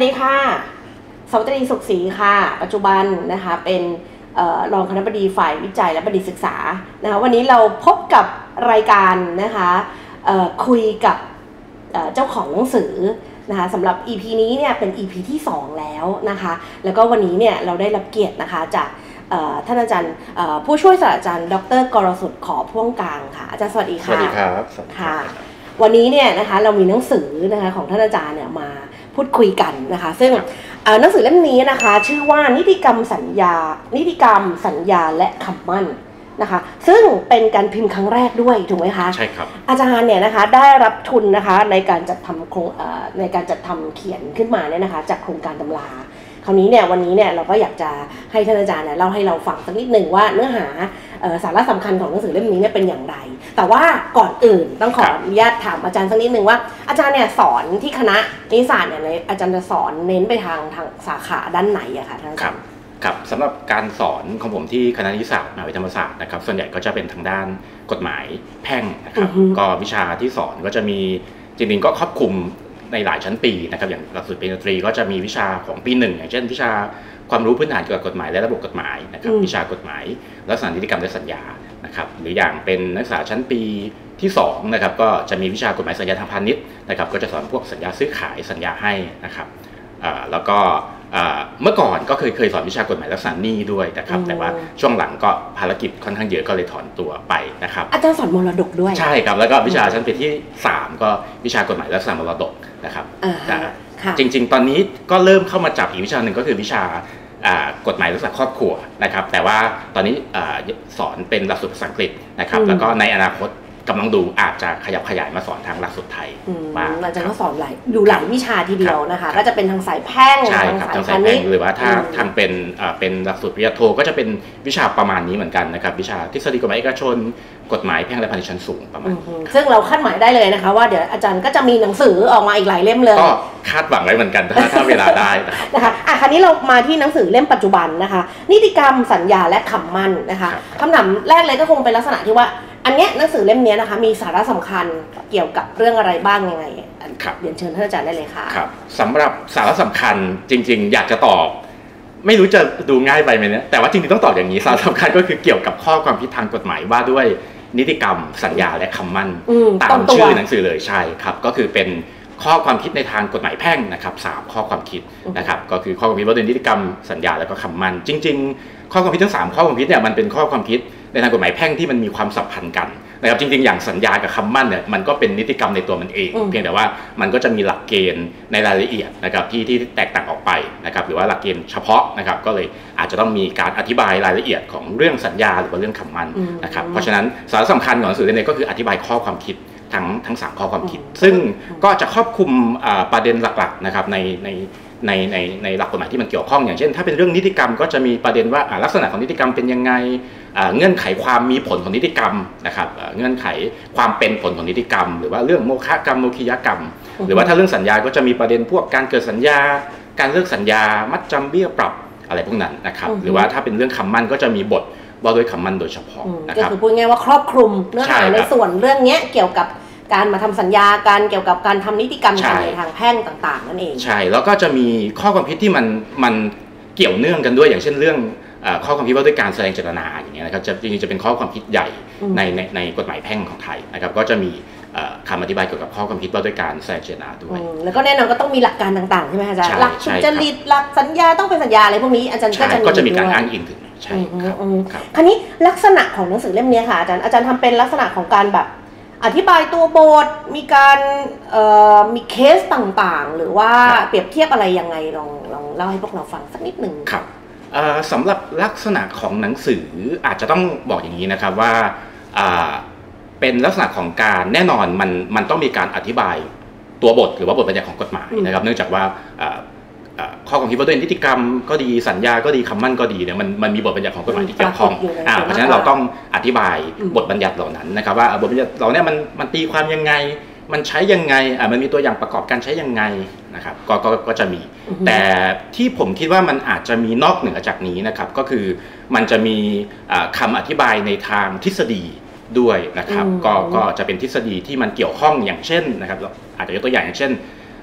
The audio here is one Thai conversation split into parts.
ดีค่ะสวัสดีสุขศรีค่ะปัจจุบันนะคะเป็นรองคณบดีฝ่ายวิจัยและบัณฑิตศึกษานะคะวันนี้เราพบกับรายการนะคะคุยกับเจ้าของหนังสือนะคะสำหรับ EP นี้เนี่ยเป็น EP ที่2แล้วนะคะแล้วก็วันนี้เนี่ยเราได้รับเกียรตินะคะจากท่านอาจารย์ผู้ช่วยศาสตราจารย์ดร.กรสุทธิ์ขอพ่วงกลางค่ะอาจารย์สวัสดีค่ะสวัสดีครับค่ะวันนี้เนี่ยนะคะเรามีหนังสือนะคะของท่านอาจารย์เนี่ยมาพูดคุยกันนะคะซึ่งหนังสือเล่มนี้นะคะชื่อว่านิติกรรมสัญญาและคำมั่นนะคะซึ่งเป็นการพิมพ์ครั้งแรกด้วยถูกไหมคะใช่ครับอาจารย์เนี่ยนะคะได้รับทุนนะคะในการจัดทำเขียนขึ้นมาเนี่ยนะคะจากโครงการตำราคราวนี้เนี่ยวันนี้เนี่ยเราก็อยากจะให้ท่านอาจารย์เนี่ยเล่าให้เราฟังสักนิดหนึ่งว่าเนื้อหาสาระสำคัญของหนังสือเล่มนี้เนี่ยเป็นอย่างไรแต่ว่าก่อนอื่นต้องขออนุญาตถามอาจารย์สักนิดหนึ่งว่าอาจารย์เนี่ยสอนที่คณะนิติศาสตร์เนี่ยอาจารย์จะสอนเน้นไปทางสาขาด้านไหนอะคะท่านอาจารย์ครับสำหรับการสอนของผมที่คณะนิติศาสตร์มหาวิทยาลัยธรรมศาสตร์นะครับส่วนใหญ่ก็จะเป็นทางด้านกฎหมายแพ่งนะครับก็วิชาที่สอนก็จะมีจริงๆก็ครอบคลุมในหลายชั้นปีนะครับอย่างหลักสูตรปริญญาตรีก็จะมีวิชาของปี1อย่างเช่นวิชาความรู้พื้นฐานเกี่ยวกับกฎหมายและระบบกฎหมายนะครับวิชากฎหมายลักษณะนิติกรรมและสัญญานะครับหรืออย่างเป็นนักศึกษาชั้นปีที่2นะครับก็จะมีวิชากฎหมายสัญญาทางพาณิชย์นะครับก็จะสอนพวกสัญญาซื้อขายสัญญาให้นะครับแล้วก็เมื่อก่อนก็เคยสอนวิชากฎหมายลักษณะหนี้ด้วยนะครับแต่ว่าช่วงหลังก็ภารกิจค่อนข้างเยอะก็เลยถอนตัวไปนะครับอาจารย์สอนมรดกด้วยใช่ครับแล้วก็วิชาชั้นปีที่3ก็วิชากฎหมายลักษณะมรดกนะครับจริงๆตอนนี้ก็เริ่มเข้ามาจับอีกวิชาหนึ่งก็คือวิชากฎหมายลักษณะครอบครัวนะครับแต่ว่าตอนนี้สอนเป็นหลักสูตรภาษาอังกฤษนะครับแล้วก็ในอนาคตกำลังดูอาจจะขยับขยายมาสอนทางหลักสูตรไทยบ้างอาจารย์ก็สอนหลายวิชาทีเดียวนะคะก็จะเป็นทางสายแพ่งทางสายแพ่งหรือว่าถ้าทางเป็นหลักสูตรปริญญาโทก็จะเป็นวิชาประมาณนี้เหมือนกันนะครับวิชาทฤษฎีกฎหมายเอกชนกฎหมายแพ่งและพาณิชย์ชั้นสูงประมาณซึ่งเราคาดหมายได้เลยนะคะว่าเดี๋ยวอาจารย์ก็จะมีหนังสือออกมาอีกหลายเล่มเลยก็คาดหวังไว้เหมือนกันถ้าเวลาได้นะคะคราวนี้เรามาที่หนังสือเล่มปัจจุบันนะคะนิติกรรมสัญญาและคำมั่นนะคะคำถามแรกเลยก็คงเป็นลักษณะที่ว่าอันเนี้ยหนังสือเล่มนี้นะคะมีสาระสำคัญเกี่ยวกับเรื่องอะไรบ้างยังไงเรียนเชิญท่านอาจารย์ได้เลยค่ะครับสำหรับสาระสำคัญจริงๆอยากจะตอบไม่รู้จะดูง่ายไปไหมเนี่ยแต่ว่าจริงๆต้องตอบอย่างนี้สาระสำคัญก็คือเกี่ยวกับข้อความคิดทางกฎหมายว่าด้วยนิติกรรมสัญญาและคำมั่นตามชื่อหนังสือเลยใช่ครับก็คือเป็นข้อความคิดในทางกฎหมายแพ่งนะครับ3ข้อความคิดนะครับก็คือข้อความคิดว่าด้วยนิติกรรมสัญญาและก็คำมั่นจริงๆข้อความคิดทั้ง3ข้อความคิดเนี่ยมันเป็นข้อความคิดในทางกฎหมายแพ่งที่มันมีความสัมพันธ์กันนะครับจริงๆอย่างสัญญากับคำมั่นเนี่ยมันก็เป็นนิติกรรมในตัวมันเองเพียงแต่ว่ามันก็จะมีหลักเกณฑ์ในรายละเอียดนะครับที่แตกต่างออกไปนะครับหรือว่าหลักเกณฑ์เฉพาะนะครับก็เลยอาจจะต้องมีการอธิบายรายละเอียดของเรื่องสัญญาหรือว่าเรื่องคำมั่นนะครับเพราะฉะนั้นสาระสำคัญของหนังสือเล่มนี้ก็คืออธิบายข้อความคิดทั้ง3ข้อความคิดซึ่งก็จะครอบคลุมประเด็นหลักๆนะครับในหลักกฎหมายที่มันเกี่ยวข้องอย่างเช่นถ้าเป็นเรื่องนิติกรรมก็จะมีประเด็นว่าลักษณะของนิติกรรมเป็นยังไงเงื่อนไขความมีผลของนิติกรรมนะครับเงื่อนไขความเป็นผลของนิติกรรมหรือว่าเรื่องโมฆะกรรมโมคียกรรมหรือว่าถ้าเรื่องสัญญาก็จะมีประเด็นพวกการเกิดสัญญาการเลิกสัญญามัดจำเบี้ยปรับอะไรพวกนั้นนะครับหรือว่าถ้าเป็นเรื่องคำมั่นก็จะมีบทว่าด้วยคำมั่นโดยเฉพาะนะครับก็คือพูดง่ายว่าครอบคลุมเนื้อหาในส่วนเรื่องนี้เกี่ยวกับการมาทำสัญญาการเกี่ยวกับการทำนิติกรรมในทางแพ่งต่างๆนั่นเองใช่แล้วก็จะมีข้อความคิดที่มันเกี่ยวเนื่องกันด้วยอย่างเช่นเรื่องข้อความคิดว่าด้วยการแสดงเจตนาอย่างเงี้ยนะครับจริงๆจะเป็นข้อความคิดใหญ่ในกฎหมายแพ่งของไทยนะครับก็จะมีคำอธิบายเกี่ยวกับข้อความคิดว่าด้วยการแสดงเจตนาด้วยแล้วก็แน่นอนก็ต้องมีหลักการต่างๆใช่ไหมอาจารย์หลักสุจริตหลักสัญญาต้องเป็นสัญญาอะไรพวกนี้อาจารย์ก็จะมีการอ้างอิงถึงใช่ครับคราวนี้ลักษณะของหนังสือเล่มนี้ค่ะอาจารย์ทำเป็นลักษณะของการแบบอธิบายตัวบทมีการมีเคสต่างๆหรือว่าเปรียบเทียบอะไรยังไงลองเล่าให้พวกเราฟังสักนิดหนึ่งครับสำหรับลักษณะของหนังสืออาจจะต้องบอกอย่างนี้นะครับว่าเป็นลักษณะของการแน่นอนมันต้องมีการอธิบายตัวบทหรือว่าบทบัญญัติของกฎหมายนะครับเนื่องจากว่าข้อความคิดว่าด้วยนิติกรรมก็ดีสัญญาก็ดีคำมั่นก็ดีเนี่ยมันมีบทบัญญัติของกฎหมายที่เกี่ยวข้องเพราะฉะนั้นเราต้องอธิบายบทบัญญัติเหล่านั้นนะครับว่าบทบัญญัติเหล่านี้มันตีความยังไงมันใช้ยังไงมันมีตัวอย่างประกอบการใช้ยังไงนะครับก็จะมีแต่ที่ผมคิดว่ามันอาจจะมีนอกเหนือจากนี้นะครับก็คือมันจะมีคำอธิบายในทางทฤษฎีด้วยนะครับก็จะเป็นทฤษฎีที่มันเกี่ยวข้องอย่างเช่นนะครับอาจจะยกตัวอย่างอย่างเช่น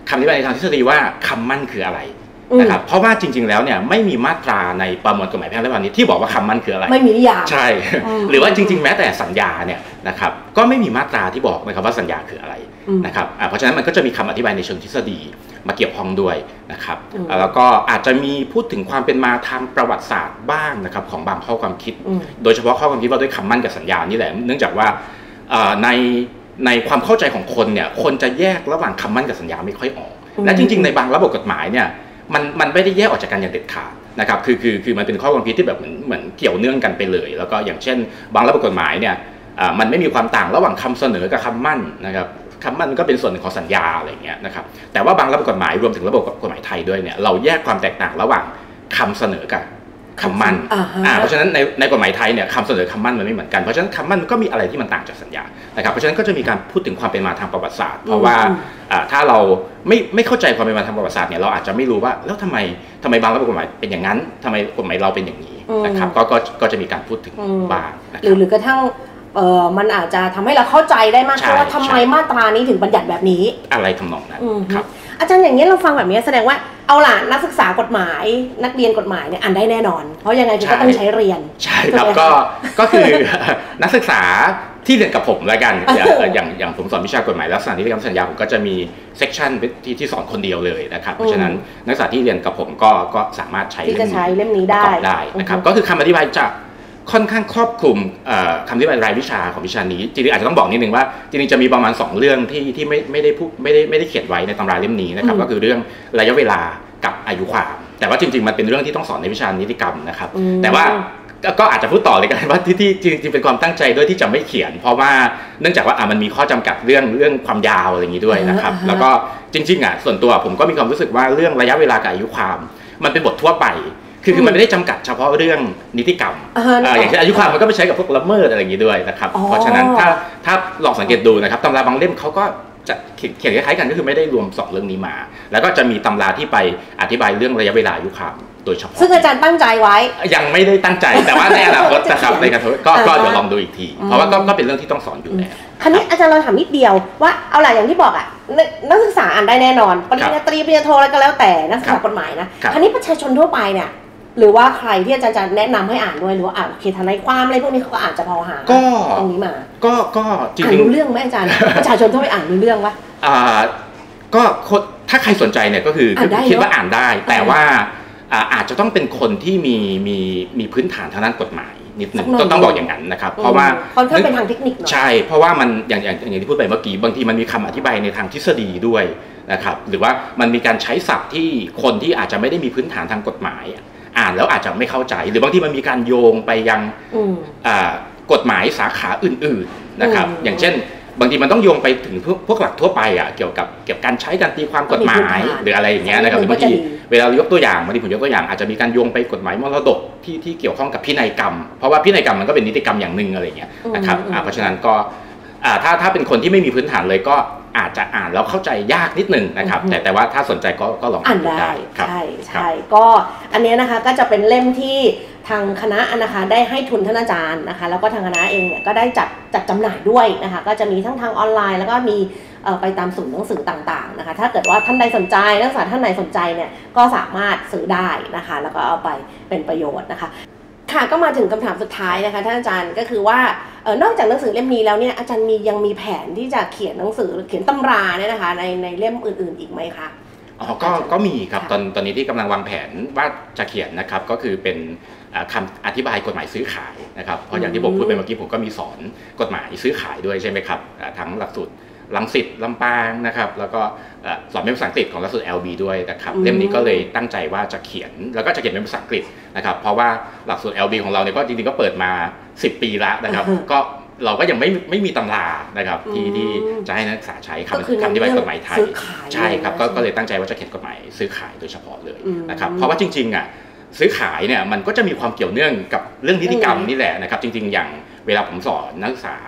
คำอธิบายในทางทฤษฎีว่าคำมั่นคืออะไรนะครับเพราะว่าจริงๆแล้วเนี่ยไม่มีมาตราในประมวลกฎหมายแพ่งและพาณิชย์ที่บอกว่าคำมั่นคืออะไรไม่มีนิยามใช่หรือว่าจริงๆแม้แต่สัญญาเนี่ยนะครับก็ไม่มีมาตราที่บอกนะครับว่าสัญญาคืออะไรนะครับเพราะฉะนั้นมันก็จะมีคำอธิบายในเชิงทฤษฎีมาเกี่ยวข้องด้วยนะครับแล้วก็อาจจะมีพูดถึงความเป็นมาทางประวัติศาสตร์บ้างนะครับของบางข้อความคิดโดยเฉพาะข้อความคิดว่าด้วยคำมั่นกับสัญญานี่แหละเนื่องจากว่าในความเข้าใจของคนเนี่ยคนจะแยกระหว่างคำมั่นกับสัญญาไม่ค่อยออกและจริงๆในบางระบบกฎหมายเนี่ยมันไม่ได้แยกออกจากกันอย่างเด็ดขาดนะครับคือมันเป็นข้อความคิดที่แบบเหมือนเกี่ยวเนื่องกันไปเลยแล้วก็อย่างเช่นบางระบบกฎหมายเนี่ยมันไม่มีความต่างระหว่างคำเสนอกับคำมั่นนะครับคำมั่นก็เป็นส่วนหนึ่งของสัญญาอะไรเงี้ยนะครับแต่ว่าบางระบบกฎหมายรวมถึงระบบกฎหมายไทยด้วยเนี่ยเราแยกความแตกต่างระหว่างคำเสนอกับคำมั่นเพราะฉะนั้นในกฎหมายไทยเนี่ยคำเสนอคำมั่นมันไม่เหมือนกันเพราะฉะนั้นคำมั่นก็มีอะไรที่มันต่างจากสัญญานะครับเพราะฉะนั้นก็จะมีการพูดถึงความเป็นมาทางประวัติศาสตร์เพราะว่าถ้าเราไม่เข้าใจความเป็นมาทางประวัติศาสตร์เนี่ยเราอาจจะไม่รู้ว่าแล้วทำไมบางระบบกฎหมายเป็นอย่างนั้นทำไมกฎหมายเราเป็นอย่างนี้นะครับก็จะมีการพูดถึงบ้างหรือกระทั่งมันอาจจะทำให้เราเข้าใจได้มากขึ้นว่าทำไมมาตรานี้ถึงบัญญัติแบบนี้อะไรทำนองนั้นครับอาจารย์อย่างนี้เราฟังแบบนี้แสดงว่าเอาล่ะนักศึกษากฎหมายนักเรียนกฎหมายเนี่ยอ่านได้แน่นอนเพราะยังไงก็ต้องใช้เรียนใช่ครับก็คือนักศึกษาที่เรียนกับผมแล้วกันอย่างผมสอนวิชากฎหมายลักษณะนิติกรรมสัญญาผมก็จะมีเซกชันที่สอนคนเดียวเลยนะครับเพราะฉะนั้นนักศึกษาที่เรียนกับผมก็สามารถใช้เล่มนี้ได้นะครับก็คือคำอธิบายจะค่อนข้างครอบคลุมคำอธิบายรายวิชาของวิชานี้จริงๆอาจจะต้องบอกนิดนึงว่าจริงๆจะมีประมาณ2เรื่องที่ไม่ได้เขียนไว้ในตำราเล่มนี้นะครับก็คือเรื่องระยะเวลากับอายุความแต่ว่าจริงๆมันเป็นเรื่องที่ต้องสอนในวิชานิติกรรมนะครับแต่ว่าก็อาจจะพูดต่อเลยกันว่าที่จริงๆเป็นความตั้งใจด้วยที่จะไม่เขียนเพราะว่าเนื่องจากว่ามันมีข้อจำกัดเรื่องความยาวอะไรอย่างนี้ด้วยนะครับแล้วก็จริงๆส่วนตัวผมก็มีความรู้สึกว่าเรื่องระยะเวลากับอายุความมันเป็นบททั่วไปคือมันไม่ได้จำกัดเฉพาะเรื่องนิติกรรมอย่างเช่นอายุความมันก็ไปใช้กับพวกละเมิดอะไรอย่างนี้ด้วยนะครับเพราะฉะนั้นถ้าลองสังเกตดูนะครับตำราบางเล่มเขาก็จะเขียนคล้ายๆกันก็คือไม่ได้รวม2เรื่องนี้มาแล้วก็จะมีตำราที่ไปอธิบายเรื่องระยะเวลาอายุความโดยเฉพาะซึ่งอาจารย์ตั้งใจไว้ยังไม่ได้ตั้งใจแต่ว่าในอนาคตนะครับในการก็เดี๋ยวลองดูอีกทีเพราะว่าก็เป็นเรื่องที่ต้องสอนอยู่แล้วคราวนี้อาจารย์เราถามนิดเดียวว่าเอาล่ะอย่างที่บอกนักศึกษาอ่านได้แน่นอนปริญญาตรีปริญญาโทอะไรก็แล้วแต่นักศึกษากฎหมายนะคราวนี้ประชาชนทั่วไปเนี่ยหรือว่าใครที่อาจารย์จะแนะนำให้อ่านด้วยหรือว่าโอเคทนายความอะไรพวกนี้เขาก็อาจจะพอหาตรงนี้มาก็จริงๆรู้เรื่องไหมอาจารย์ประชาชนทั่วไปอ่านรู้เรื่องวะก็ถ้าใครสนใจเนี่ยก็คือคิดว่าอ่านได้แต่ว่าอาจจะต้องเป็นคนที่มีพื้นฐานทางด้านกฎหมายนิดนึงต้องบอกอย่างนั้นนะครับเพราะว่าค่อนข้างเป็นทางเทคนิคใช่เพราะว่ามันอย่างที่พูดไปเมื่อกี้บางทีมันมีคำอธิบายในทางทฤษฎีด้วยนะครับหรือว่ามันมีการใช้ศัพท์ที่คนที่อาจจะไม่ได้มีพื้นฐานทางกฎหมายอ่านแล้วอาจจะไม่เข้าใจหรือบางทีมันมีการโยงไปยังกฎหมายสาขาอื่นๆนะครับอย่างเช่นบางทีมันต้องโยงไปถึงพวกหลักทั่วไปเกี่ยวกับการใช้การตีความกฎหมายหรืออะไรอย่างเงี้ยนะครับบางทีเวลายกตัวอย่างบางทีผมยกตัวอย่างอาจจะมีการโยงไปกฎหมายมรดกที่เกี่ยวข้องกับพินัยกรรมเพราะว่าพินัยกรรมมันก็เป็นนิติกรรมอย่างหนึ่งอะไรเงี้ยนะครับเพราะฉะนั้นก็ถ้าเป็นคนที่ไม่มีพื้นฐานเลยก็อาจจะอ่านแล้วเข้าใจยากนิดนึงนะครับแต่ว่าถ้าสนใจก็ลองอ่านได้ใช่ก็อันนี้นะคะก็จะเป็นเล่มที่ทางคณะนะคะได้ให้ทุนท่านอาจารย์นะคะแล้วก็ทางคณะเองเนี่ยก็ได้จัดจำหน่ายด้วยนะคะก็จะมีทั้งทางออนไลน์แล้วก็มีไปตามศูนย์หนังสือต่างๆนะคะถ้าเกิดว่าท่านใดสนใจนักศึกษาท่านไหนสนใจเนี่ยก็สามารถซื้อได้นะคะแล้วก็เอาไปเป็นประโยชน์นะคะค่ะก็มาถึงคำถามสุดท้ายนะคะท่านอาจารย์ก็คือว่านอกจากหนังสือเล่มนี้แล้วเนี่ยอาจารย์ยังมีแผนที่จะเขียนหนังสือเขียนตำราเนี่ยนะคะในเล่มอื่นๆอีกไหมคะก็มีครับตอนนี้ที่กำลังวางแผนว่าจะเขียนนะครับก็คือเป็นคำอธิบายกฎหมายซื้อขายนะครับเพราะอย่างที่ผมพูดไปเมื่อกี้ผมก็มีสอนกฎหมายซื้อขายด้วยใช่ไหมครับทั้งหลักสูตรรังสิตลำปางนะครับแล้วก็สอนเป็นภาษาอังกฤษของหลักสูตร LB ด้วยนะครับเล่มนี้ก็เลยตั้งใจว่าจะเขียนแล้วก็จะเขียนเป็นภาษาอังกฤษนะครับเพราะว่าหลักสูตร LB ของเราเนี่ยก็จริงๆก็เปิดมา10 ปีแล้วนะครับก็เราก็ยังไม่มีตำรานะครับที่จะให้นักศึกษาใช้คำอธิบายกฎหมายไทยใช่ครับก็เลยตั้งใจว่าจะเขียนกฎหมายซื้อขายโดยเฉพาะเลยนะครับเพราะว่าจริงๆซื้อขายเนี่ยมันก็จะมีความเกี่ยวเนื่องกับเรื่องนิติกรรมนี่แหละนะครับจริงๆอย่างเวลาผมสอนนักศึกษา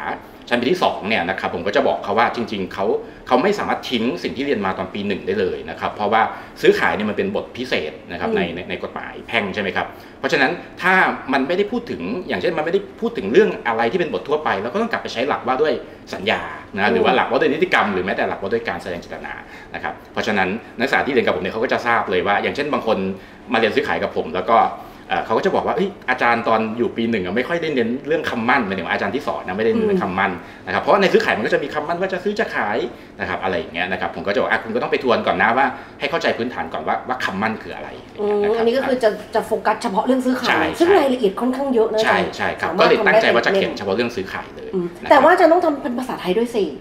ชั้นปีที่2เนี่ยนะครับผมก็จะบอกเขาว่าจริงๆเขาไม่สามารถทิ้งสิ่งที่เรียนมาตอนปี1ได้เลยนะครับเพราะว่าซื้อขายเนี่ยมันเป็นบทพิเศษนะครับในกฎหมายแพ่งใช่ไหมครับเพราะฉะนั้นถ้ามันไม่ได้พูดถึงอย่างเช่นมันไม่ได้พูดถึงเรื่องอะไรที่เป็นบททั่วไปแล้วก็ต้องกลับไปใช้หลักว่าด้วยสัญญานะหรือว่าหลักว่าด้วยนิติกรรมหรือแม้แต่หลักว่าด้วยการแสดงเจตนานะครับเพราะฉะนั้นนักศึกษาที่เรียนกับผมเนี่ยเขาก็จะทราบเลยว่าอย่างเช่นบางคนมาเรียนซื้อขายกับผมแล้วก็เขาก็จะบอกว่าอาจารย์ตอนอยู่ปี1ไม่ค่อยได้เน้นเรื่องคำมั่นหมายถึงอาจารย์ที่สอนนะไม่ได้เน้นเรื่องคำมั่นนะครับเพราะในซื้อขายมันก็จะมีคำมั่นว่าจะซื้อจะขายนะครับอะไรอย่างเงี้ยนะครับผมก็จะบอกคุณก็ต้องไปทวนก่อนนะว่าให้เข้าใจพื้นฐานก่อนว่าคำมั่นคืออะไรอันนี้ก็คือจะโฟกัสเฉพาะเรื่องซื้อขายซึ่งรายละเอียดค่อนข้างเยอะนะใช่ครับก็เลยตั้งใจว่าจะเขียนเฉพาะเรื่องซื้อขายเลยแต่ว่าจะต้องทำเป็นภาษาไทยด้วยสิ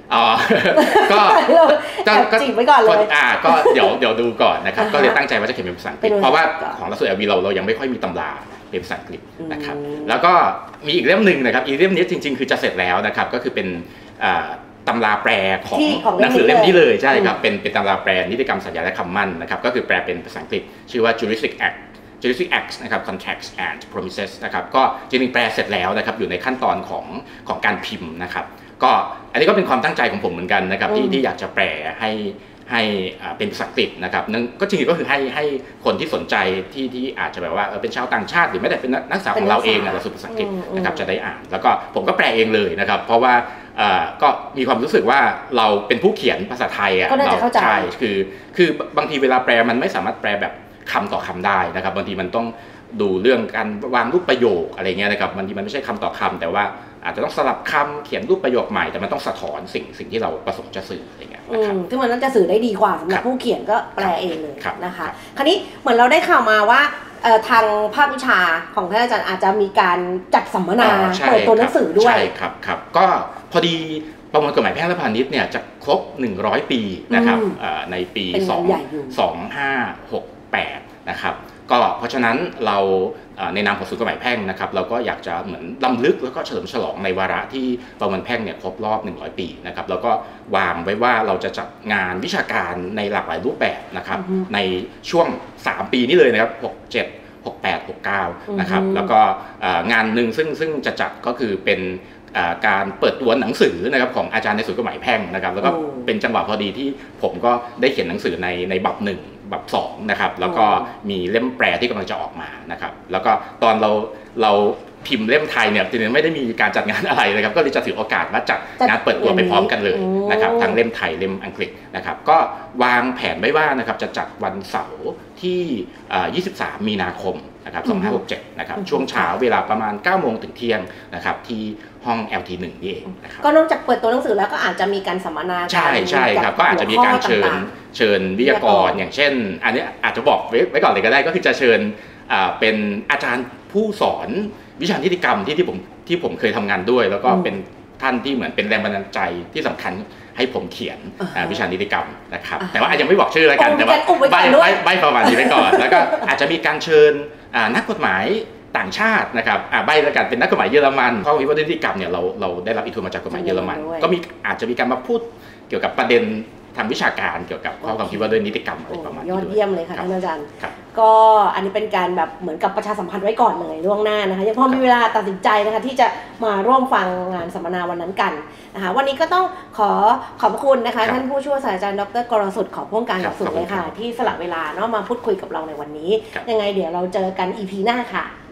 ก็จีบไว้ก่อนเลยก็เดี๋ยวดูก่อนนะครับก็เลยตั้งใจว่าจะเขียนเป็นภาษาอังกฤษเพราะว่าของหลักสูตร LV เรายังไม่ค่อยมีตำราเป็นภาษาอังกฤษนะครับแล้วก็มีอีกเล่มหนึ่งนะครับอีกเล่มนี้จริงๆคือจะเสร็จแล้วนะครับก็คือเป็นตำราแปลของหนังสือเล่มนี้เลยใช่ครับเป็นตำราแปลนิติกรรมสัญญาและคำมั่นนะครับก็คือแปลเป็นภาษาอังกฤษชื่อว่า Juristic Acts นะครับ Contracts and Promises นะครับก็จริงๆแปลเสร็จแล้วนะครับอยู่ในขั้นตอนของการพิมพ์นะครับก็อันนี้ก็เป็นความตั้งใจของผมเหมือนกันนะครับที่อยากจะแปลให้เป็นภาษาอังกฤษนะครับนั่นก็จริงๆก็คือให้คนที่สนใจที่อาจจะแบบว่าเป็นชาวต่างชาติหรือแม้แต่เป็นนักศึกษาของเราเองหลักสูตรภาษาอังกฤษนะครับจะได้อ่านแล้วก็ผมก็แปลเองเลยนะครับเพราะว่าก็มีความรู้สึกว่าเราเป็นผู้เขียนภาษาไทยเราใช่คือบางทีเวลาแปลมันไม่สามารถแปลแบบคำต่อคำได้นะครับบางทีมันต้องดูเรื่องการวางรูปประโยคอะไรเงี้ยนะครับบางทีมันไม่ใช่คำต่อคำแต่ว่าอาจจะต้องสลับคำเขียนรูปประโยคใหม่แต่มันต้องสะท้อนสิ่งที่เราประสงค์จะสื่ออะไรเงี้ยนะครับซึ่งมันน่าจะสื่อได้ดีกว่าสำหรับผู้เขียนก็แปลเองเลยนะคะคราวนี้เหมือนเราได้ข่าวมาว่าทางภาควิชาของท่านอาจารย์อาจจะมีการจัดสัมมนาเปิดตัวหนังสือด้วยใช่ครับก็พอดีประมวลกฎหมายแพ่งและพาณิชย์เนี่ยจะครบ100ปีนะครับในปี2568นะครับก็เพราะฉะนั้นเราในนามของศูนย์กฎหมายแพ่งนะครับเราก็อยากจะเหมือนรำลึกแล้วก็เฉลิมฉลองในวาระที่ประมวลแพ่งเนี่ยครบรอบ100ปีนะครับแล้วก็วางไว้ว่าเราจะจัดงานวิชาการในหลากหลายรูปแบบนะครับในช่วง3ปีนี้เลยนะครับ67 68 69นะครับแล้วก็งานหนึ่งซึ่งจะจัดก็คือเป็นการเปิดตัวหนังสือนะครับของอาจารย์ในศูนย์กฎหมายแพ่งนะครับแล้วก็เป็นจังหวะพอดีที่ผมก็ได้เขียนหนังสือในบับ1บับ2นะครับแล้วก็มีเล่มแปลที่กำลังจะออกมานะครับแล้วก็ตอนเราพิมพ์เล่มไทยเนี่ยจริงๆไม่ได้มีการจัดงานอะไรนะครับก็เลยจะถือโอกาสมาจัดงานเปิดตัวไปพร้อมกันเลยนะครับทั้งเล่มไทยเล่มอังกฤษนะครับก็วางแผนไว้ว่านะครับจะจัดวันเสาร์ที่23มีนาคมนะครับ2567นะครับช่วงเช้าเวลาประมาณ 9 โมงถึงเที่ยงนะครับที่ห้อง LT1 นี่เองนะครับก็นอกจากเปิดตัวหนังสือแล้วก็อาจจะมีการสัมมนาใช่ครับก็อาจจะมีการเชิญวิทยากรอย่างเช่นอันนี้อาจจะบอกไว้ก่อนเลยก็ได้ก็คือจะเชิญเป็นอาจารย์ผู้สอนวิชานิติกรรมที่ผมเคยทำงานด้วยแล้วก็เป็นท่านที่เหมือนเป็นแรงบันดาลใจที่สำคัญให้ผมเขียนวิชานิติกรรมนะครับแต่ว่าอาจจะไม่บอกชื่อแล้วกันแต่ว่าใบประมาณนี้ไว้ก่อนแล้วก็อาจจะมีการเชิญนักกฎหมายต่างชาตินะครับใบแล้วกันเป็นนักกฎหมายเยอรมันเพราะวิวัฒนนิติกรรมเนี่ยเราได้รับอิทธิพลมาจากกฎหมายเยอรมันก็อาจจะมีการมาพูดเกี่ยวกับประเด็นทางวิชาการเกี่ยวกับข้อความคิดว่าด้วยนิติกรรมอะไรประมาณนี้ยอดเยี่ยมเลยค่ะท่านอาจารย์ก็อันนี้เป็นการแบบเหมือนกับประชาสัมพันธ์ไว้ก่อนเลยล่วงหน้านะคะยังพอมีเวลาตัดสินใจนะคะที่จะมาร่วมฟังงานสัมมนาวันนั้นกันนะคะวันนี้ก็ต้องขอบคุณนะคะท่านผู้ช่วยศาสตราจารย์ดร.กรสุดขอบพ่วงการสุดเลยค่ะที่สละเวลาเนาะมาพูดคุยกับเราในวันนี้ยังไงเดี๋ยวเราเจอกัน EP หน้าค่ะ